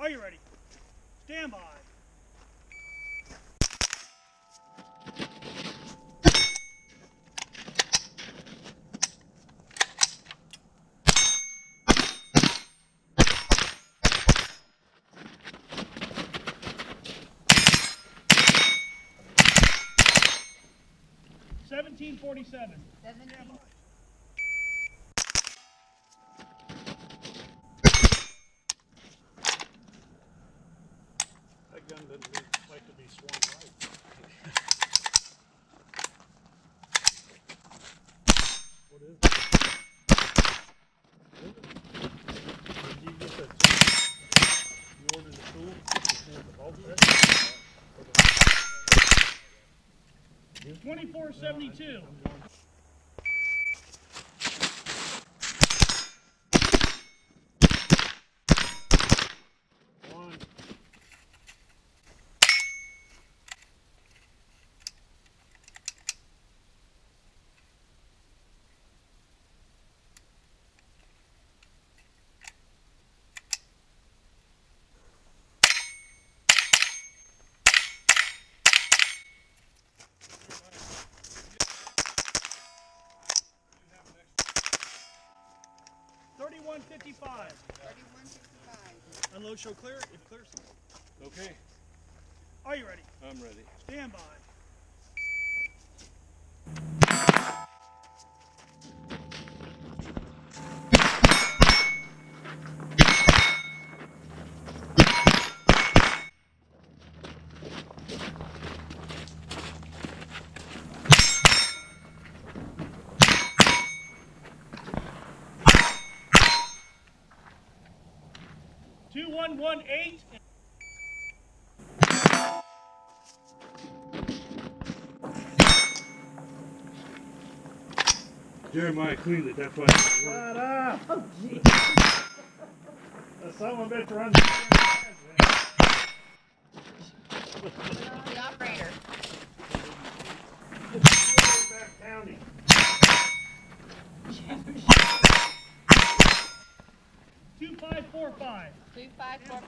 Are you ready? Stand by. $17.47. That gun doesn't like to be swung right. What is it? Did you get that tool? You ordered the tool? The bulkhead? 24.72. One. $31.55. Unload show clear. It clears. Okay, Are you ready? I'm ready. Stand by. $2118. Jeremiah cleaned it, that's why. Shut up. Oh, geez. The son of a bitch runs. The operator. Back county. 2545. 254.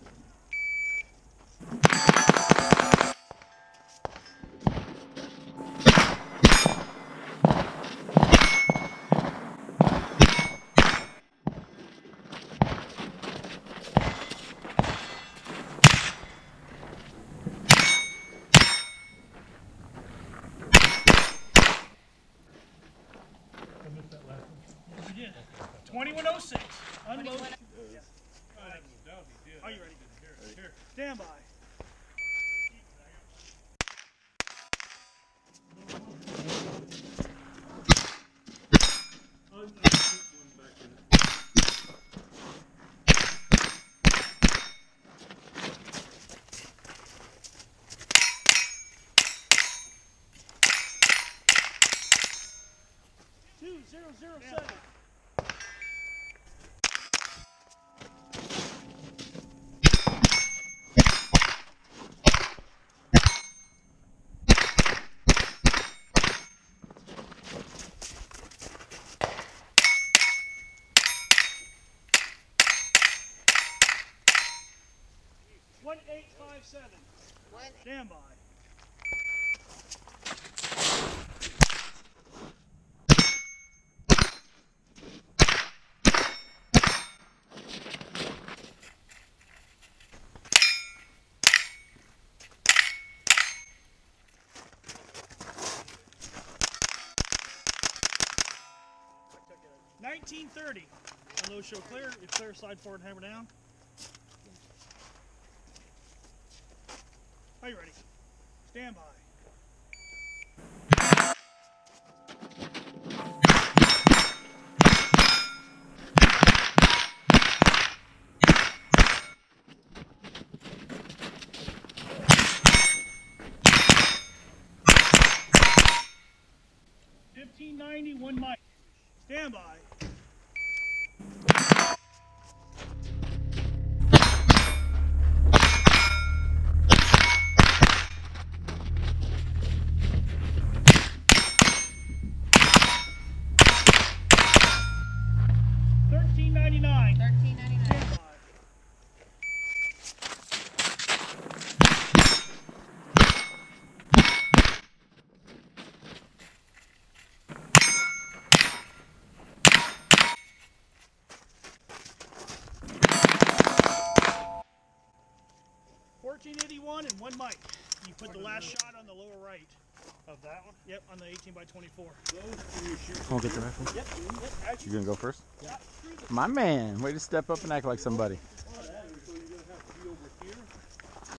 I missed that last one. You did. 2106. Unload. 21. Are you ready? Here. Stand by. $2007. $1857. Stand by. $1930. Unload show clear. If clear, slide forward and hammer down. Are you ready? Stand by. $15.90, 1 mic. Stand by. $13.99. $13.99. Stand by. 1481 and one mic. You put the last shot on the lower right. Of that one? Yep, on the 18x24. Those two you shoot. I'll get the rifle. Yep. You gonna go first? Yep. My man, way to step up and act like somebody.